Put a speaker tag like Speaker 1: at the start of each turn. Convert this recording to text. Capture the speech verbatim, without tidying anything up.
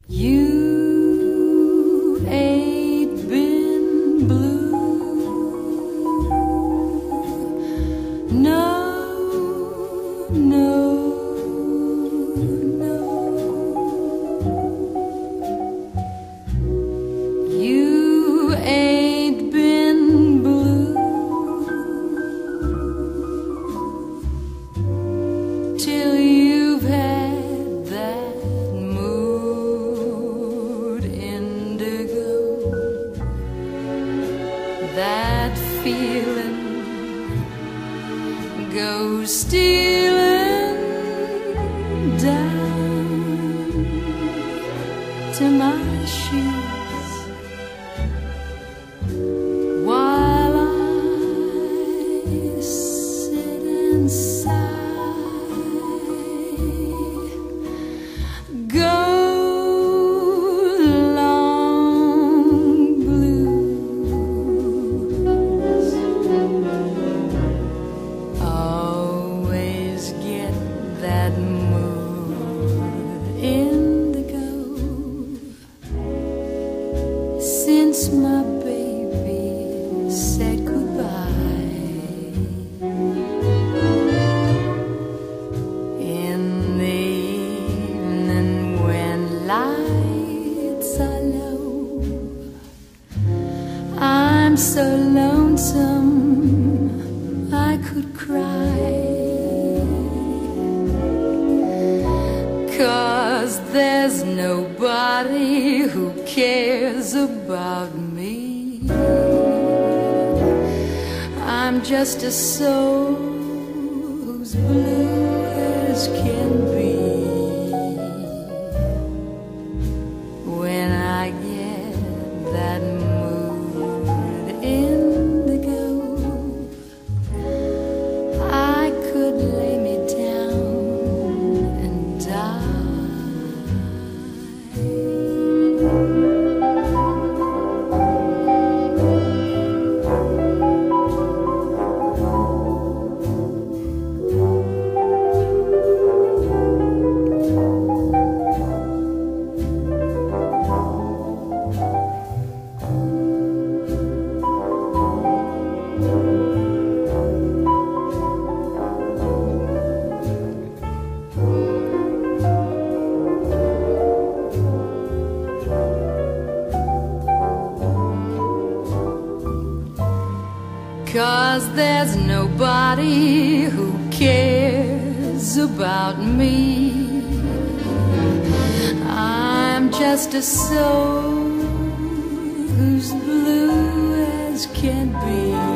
Speaker 1: You ain't been blue, no, no, no. You ain't been blue till you've had that mood indigo, that feeling goes stealing down to my shoes while I sit and sigh. Go long blues, always get that mood indigo. Since my baby said goodbye in the evening when lights are low, I'm so lonesome I could cry, 'cause there's nobody who cares about me. I'm just a soul who's blue as can be. When I get that mood indigo, I could lay me down and die. 'Cause there's nobody who cares about me. I'm just a soul who's blue as can be.